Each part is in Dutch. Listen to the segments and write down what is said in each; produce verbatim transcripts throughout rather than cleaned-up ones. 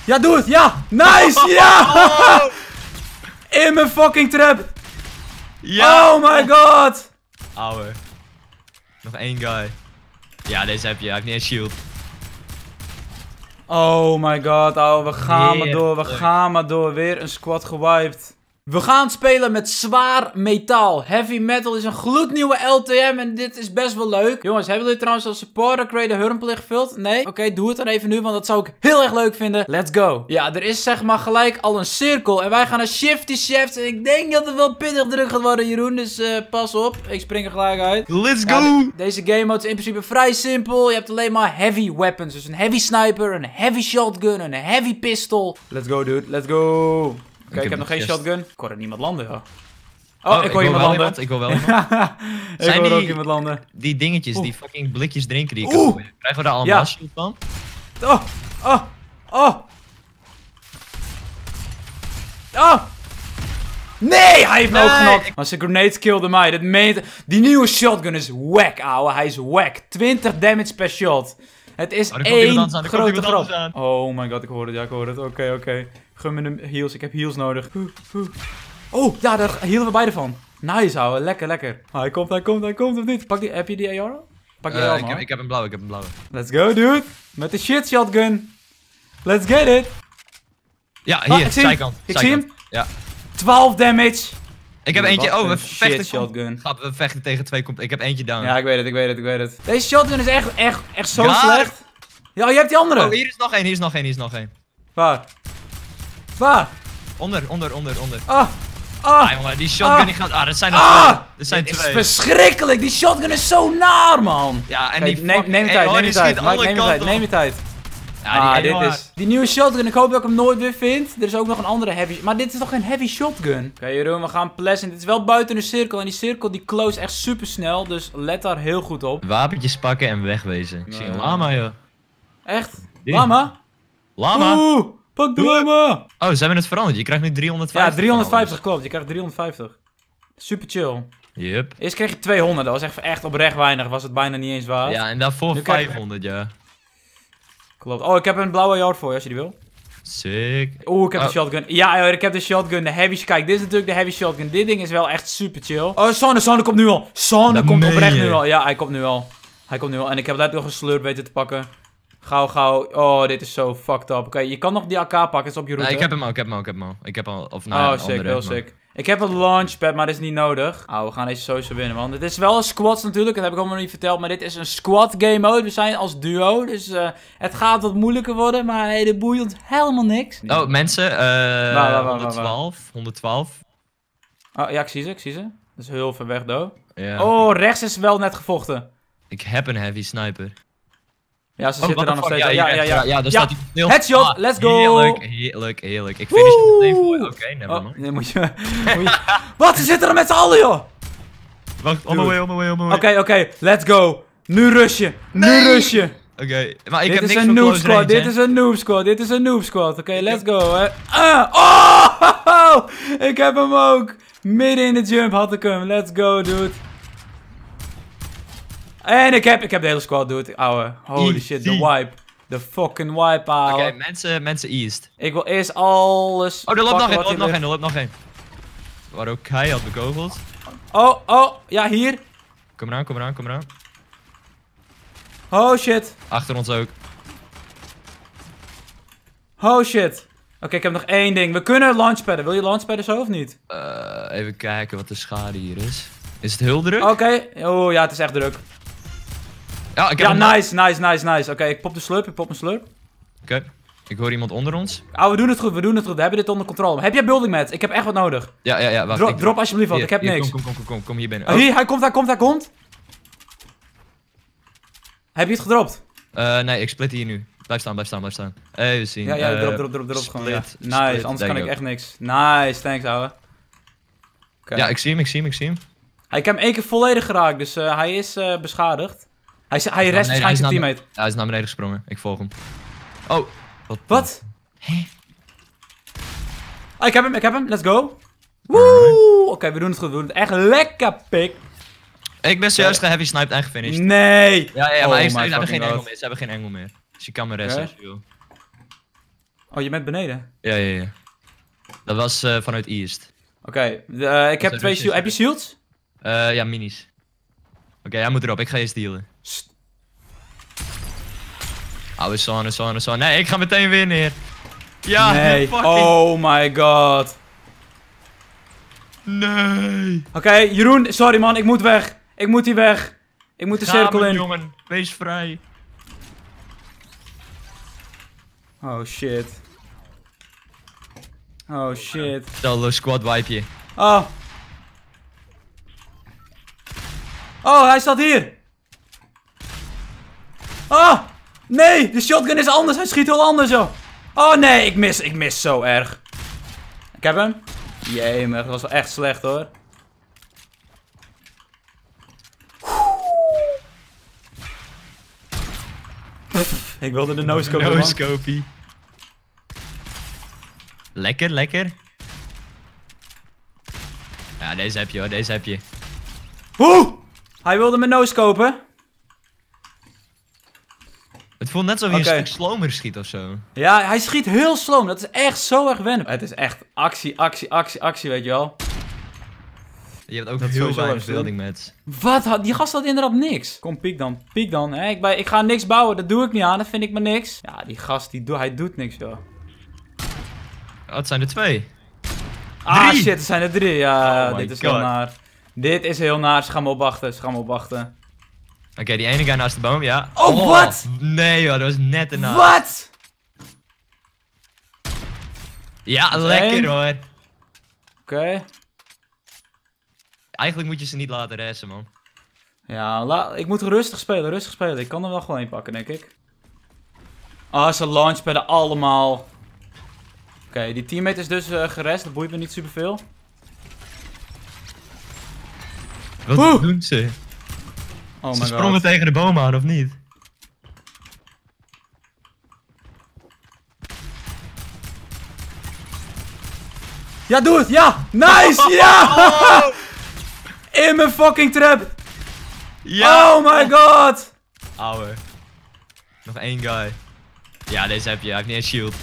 Ja, doe het. Ja. Nice. Ja. In mijn fucking trap. Ja. Oh my god. Ouwe. Nog één guy. Ja, deze heb je. Hij heeft niet eens shield. Oh my god, oh, we gaan maar door, we gaan maar door. Weer een squad gewiped. We gaan spelen met zwaar metaal. Heavy metal is een gloednieuwe L T M en dit is best wel leuk. Jongens, hebben jullie trouwens als supporter create Hurmplicht gevuld? Nee? Oké, okay, doe het dan even nu, want dat zou ik heel erg leuk vinden. Let's go. Ja, er is zeg maar gelijk al een cirkel en wij gaan naar Shifty Shaft. En ik denk dat het wel pittig druk gaat worden, Jeroen, dus uh, pas op. Ik spring er gelijk uit. Let's ja, go! de deze game mode is in principe vrij simpel. Je hebt alleen maar heavy weapons, dus een heavy sniper, een heavy shotgun, een heavy pistol. Let's go, dude, let's go. Oké, okay, ik, ik heb nog geen shotgun. Ik hoor er niemand landen, joh. Oh, oh, ik hoor iemand landen. Iemand, ik hoor wel iemand. ik Zijn hoor die, ook iemand landen. Die dingetjes, Oeh. die fucking blikjes drinken die ik heb. Krijgen we daar allemaal ja. shield van? Oh, oh, oh. Oh. Nee, hij heeft me nee. ook genokt. Maar zijn grenade killde mij. Dat meent... Die nieuwe shotgun is wack, ouwe. Hij is wack. twintig damage per shot. Het is oh, één grote grap. Oh my god, ik hoor het. Ja, ik hoor het. Oké, okay, oké. Okay. Gun me de heals. Ik heb heals nodig. Oh, ja, daar healen we beide van. Nice, ouwe. Lekker, lekker. Oh, hij komt, hij komt, hij komt of niet? Pak die, heb je die A R? Pak die uh, A R, ik, heb, ik heb een blauwe, ik heb een blauwe. Let's go, dude. Met de shit shotgun. Let's get it. Ja, hier, ah, ik zijkant. Ik zie hem. Ja. twaalf damage. Ik heb eentje. Oh, we vechten. Shotgun. Grap, we vechten tegen twee. Ik heb eentje down. Ja, ik weet het, ik weet het, ik weet het. Deze shotgun is echt, echt, echt zo ja. slecht. Ja, je hebt die andere. Oh, hier is nog één, hier is nog één, hier is nog één. Waar? Waar? Onder, onder, onder, onder. Ah. Ah, ah jongen, die shotgun ah, die gaat... Ah, dat zijn er ah, twee. Dat zijn dit twee. is verschrikkelijk. Die shotgun is zo naar, man. Ja, en Kijk, die... Neem, neem je tijd, neem je tijd. Neem je tijd, neem je tijd. Ja, ah, dit is... Die nieuwe shotgun, ik hoop dat ik hem nooit weer vind. Er is ook nog een andere heavy... Maar dit is toch geen heavy shotgun? Oké, okay, Jeroen, we gaan pleasant. Dit is wel buiten de cirkel. En die cirkel die close echt super snel. Dus let daar heel goed op. Wapentjes pakken en wegwezen. Ik zie een lama, joh. Echt? Die. Lama? Lama? Oeh, pak de lama! Oh, ze hebben het veranderd. Je krijgt nu driehonderdvijftig. Ja, driehonderdvijftig klopt. Je krijgt driehonderdvijftig. Super chill. Yep. Eerst kreeg je tweehonderd. Dat was echt, echt oprecht weinig. Was het bijna niet eens waard. Ja, en daarvoor nu vijfhonderd, ja. Klopt. Oh, ik heb een blauwe yard voor je als je die wil. Sick. Oeh, ik heb oh. de shotgun. Ja, ik heb de shotgun. De heavy. Kijk, dit is natuurlijk de heavy shotgun. Dit ding is wel echt super chill. Oh, Sonne, Sonne komt nu al. Sonne komt oprecht nu al. Ja, hij komt nu al. Hij komt nu al. En ik heb daar nog een slurp weten te pakken. Gauw, gauw. Oh, dit is zo fucked up. Oké, okay, je kan nog die A K pakken. Het is op je route. Nee, ik heb hem al, ik heb hem al, ik heb hem al. Ik heb al, of nou, oh, sick, andere, heel sick. Ik heb een launchpad, maar dat is niet nodig. Oh, we gaan deze sowieso winnen, man. Het is wel een squads natuurlijk, dat heb ik allemaal nog niet verteld. Maar dit is een squad game mode. We zijn als duo, dus uh, het gaat wat moeilijker worden. Maar hey, dit boeit ons helemaal niks. Oh, mensen. Uh, waar, waar, waar, honderdtwaalf. honderdtwaalf. Oh, ja, ik zie ze, ik zie ze. Dat is heel ver weg, do. Ja. Oh, rechts is wel net gevochten. Ik heb een heavy sniper. Ja, ze oh, zitten dan nog steeds. Ja, ja, ja. Ja, ja, daar staat hij heel... Headshot, ah, let's go! Heerlijk, heerlijk, heerlijk. Ik finish het meteen voor je. Oké, okay, never mind. Oh, nee, moet je... moet je... Wat? Ze zitten er met z'n allen, joh! Wacht, on my way, on my way, on my way. Oké, okay, oké, okay, let's go. Nu rushen, nu nee. rushen. Oké, okay, maar ik dit heb is niks een voor noob squad, range, dit hè? is een noob squad, dit is een noob squad. Oké, okay, let's heb... go, hè. Ah, oh! Ik heb hem ook. Midden in de jump had ik hem. Let's go, dude. En ik heb, ik heb de hele squad, dude. Ouwe, holy Easy. shit, de wipe. De fucking wipe, ouwe. Oké, okay, mensen, mensen east. Ik wil eerst alles. Oh, er loopt nog één, er loopt nog één, er loopt nog één. Waar ook hij had bekogeld. Oh, oh, ja, hier. Kom eraan, kom eraan, kom eraan. Oh shit. Achter ons ook. Oh shit. Oké, okay, ik heb nog één ding. We kunnen launchpadden. Wil je launchpadden zo of niet? Uh, even kijken wat de schade hier is. Is het heel druk? Oké. Okay. Oh ja, het is echt druk. Ja, ik heb ja nice, nice, nice, nice. Oké, okay, ik pop de slurp, ik pop mijn slurp. Oké. Okay. Ik hoor iemand onder ons. Oh, we doen het goed, we doen het goed. We hebben dit onder controle. Heb jij building mat? Ik heb echt wat nodig. Ja, ja, ja. Wacht, Dro ik... Drop alsjeblieft wat, ik heb hier, niks. Kom, kom, kom, kom, kom hier binnen. Oh. Hier, hij komt, hij komt, hij komt. Heb je het gedropt? Uh, nee, ik split hier nu. Blijf staan, blijf staan, blijf staan. Even zien. Ja, ja, uh, drop, drop, drop, drop. Gewoon, ja. Nice, split, anders kan ik echt niks. Nice, thanks, ouwe. Okay. Ja, ik zie hem, ik zie hem, ik zie hem. Ik heb hem één keer volledig geraakt, dus uh, hij is uh, beschadigd. Hij, is, hij rest waarschijnlijk zijn teammate. Ja, hij is naar beneden gesprongen. Ik volg hem. Oh. Wat? Wat? Hé? Oh, ik heb hem, ik heb hem. Let's go. Woe! Oké, okay, we doen het goed. We doen het echt lekker, pik. Ik ben zojuist de heavy sniped en gefinished. Nee! Ja, ja, oh maar ze hebben geen engel meer. Ze hebben geen engel meer. Dus je kan me resten. Okay. Oh, je bent beneden? Ja, ja, ja. Dat was uh, vanuit East. Oké, okay, uh, ik heb twee shields. Heb je shields? Uh, ja, minis. Oké, okay, hij moet erop. Ik ga eerst dealen. Oude zone, zone, zone. Nee, ik ga meteen weer neer. Ja, nee. fucking... Oh my god. Nee. Oké, okay, Jeroen, sorry man, ik moet weg. Ik moet hier weg. Ik moet de Ga cirkel me, in. jongen, wees vrij. Oh shit. Oh shit. Solo squad wipe je. Oh. Oh, hij staat hier. Oh. Nee, de shotgun is anders. Hij schiet heel anders, joh. Oh nee, ik mis, ik mis zo erg. Ik heb hem. Jee, maar dat was wel echt slecht, hoor. Ik wilde de no-scope. No-scopie. Lekker, lekker. Ja, deze heb je hoor, deze heb je. Oeh! Hij wilde me no-scopen. Het voelt net alsof je okay. een stuk slomer schiet of zo. Ja, hij schiet heel sloom. Dat is echt zo erg wennen. Het is echt actie, actie, actie, actie, weet je wel. Je hebt ook dat heel weinig building mats. Wat? Die gast had inderdaad niks. Kom, piek dan. Piek dan. Hè? Ik, bij, ik ga niks bouwen. Dat doe ik niet aan. Dat vind ik maar niks. Ja, die gast, die do hij doet niks, joh. Oh, het zijn er twee. Ah, drie. shit. Er zijn er drie. Ja, oh dit is God. heel naar. Dit is heel naar. Ze gaan me opwachten. Ze gaan me opwachten. Oké, okay, die ene guy naast de boom, ja. Oh, wat? Oh, nee joh, dat was net ernaast. Wat? Ja, lekker een. hoor. Oké. Okay. Eigenlijk moet je ze niet laten resten, man. Ja, la ik moet rustig spelen, rustig spelen. Ik kan er wel gewoon een pakken, denk ik. Ah, ze launchpadden allemaal. Oké, okay, die teammate is dus uh, gerest. Dat boeit me niet superveel. Wat Oeh. doen ze? Oh ze sprongen God. tegen de boom aan, of niet? Ja, doe het! Ja! Nice! Ja! Oh. In mijn fucking trap! Ja! Oh my god! Ouwe. Nog één guy. Ja, deze heb je. Hij heeft niet eens shield.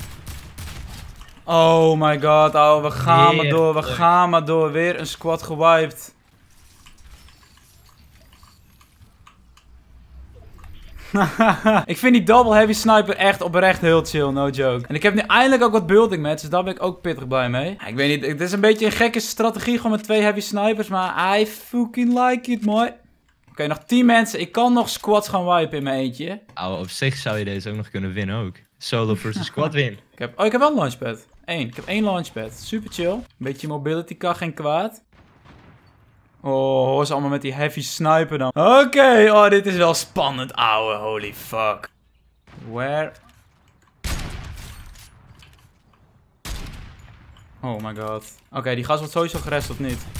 Oh my god, ouwe. We gaan maar door. We gaan maar door. Weer een squad gewiped. Ik vind die double heavy sniper echt oprecht heel chill, no joke. En ik heb nu eindelijk ook wat building mats, dus daar ben ik ook pittig blij mee. Ja, ik weet niet, het is een beetje een gekke strategie gewoon met twee heavy snipers, maar I fucking like it, mooi. Oké, okay, nog tien mensen. Ik kan nog squads gaan wipen in mijn eentje. Ouwe, op zich zou je deze ook nog kunnen winnen ook. Solo versus squad win. Ik heb, oh, ik heb wel een launchpad. Eén. Ik heb één launchpad. Super chill. Een beetje mobility kan geen kwaad. Oh, hoor ze allemaal met die heavy sniper dan. Oké, okay, oh, dit is wel spannend, ouwe. Holy fuck. Where? Oh my god. Oké, okay, die gast wordt sowieso gerest of niet?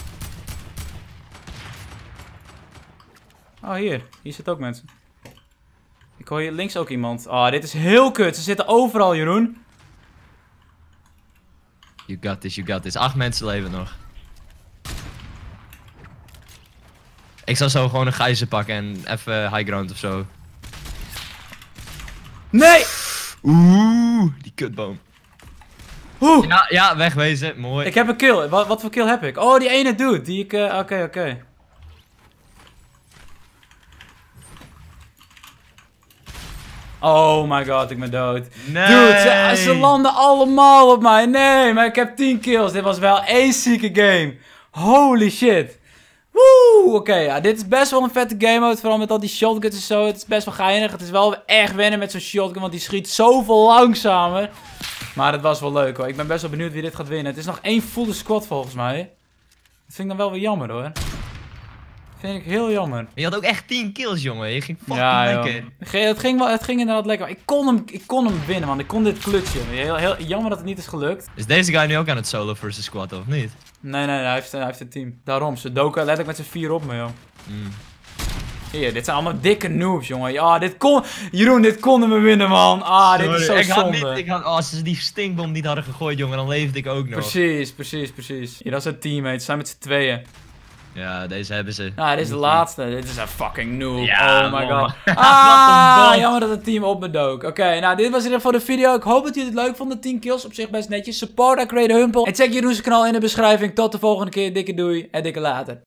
Oh, hier. Hier zitten ook mensen. Ik hoor hier links ook iemand. Oh, dit is heel kut. Ze zitten overal, Jeroen. You got this, you got this. Acht mensen leven nog. Ik zou zo gewoon een gijzer pakken en even high ground of zo. Nee! Oeh, die kutboom. Oeh. Ja, ja, wegwezen. Mooi. Ik heb een kill. Wat, wat voor kill heb ik? Oh, die ene dude. Die ik... Oké, uh, oké. Okay, okay. Oh my god, ik ben dood. Nee. Dude, ze, ze landen allemaal op mij. Nee, maar ik heb tien kills. Dit was wel één zieke game. Holy shit. Woe, oké, okay, ja, dit is best wel een vette game mode, vooral met al die shotguns en zo. Het is best wel geinig. Het is wel echt wennen met zo'n shotgun, want die schiet zoveel langzamer. Maar het was wel leuk hoor. Ik ben best wel benieuwd wie dit gaat winnen. Het is nog één full squad volgens mij. Dat vind ik dan wel weer jammer hoor. Vind ik heel jammer. Je had ook echt tien kills, jongen. Je ging fucking ja, lekker. Het ging, wel, het ging inderdaad lekker. Ik kon hem, ik kon hem winnen, man. Ik kon dit klutsen. Heel, heel jammer dat het niet is gelukt. Is deze guy nu ook aan het solo versus squad, of niet? Nee, nee, nee. Hij heeft, hij heeft een team. Daarom. Ze doken letterlijk met z'n vier op me, joh. Mm. Hier, dit zijn allemaal dikke noobs, jongen. Ja, dit kon... Jeroen, dit konden we winnen, man. Ah, Sorry, dit is zo ik zonde. Had niet, ik had, als ze die stinkbom niet hadden gegooid, jongen, dan leefde ik ook nog. Precies, precies, precies. Hier, dat is een teammate. Ze zijn met z'n tweeën. Ja, deze hebben ze. Nou, dit is de laatste. Dit is een fucking noob. Ja, oh my man. god. Wat Ah, een bot. jammer dat het team op me dook. Oké, okay, nou dit was in ieder geval de video. Ik hoop dat jullie het leuk vonden. tien kills, op zich best netjes. Support aan Creator Humble. En check Jeroen's kanaal in de beschrijving. Tot de volgende keer. Dikke doei en dikke later.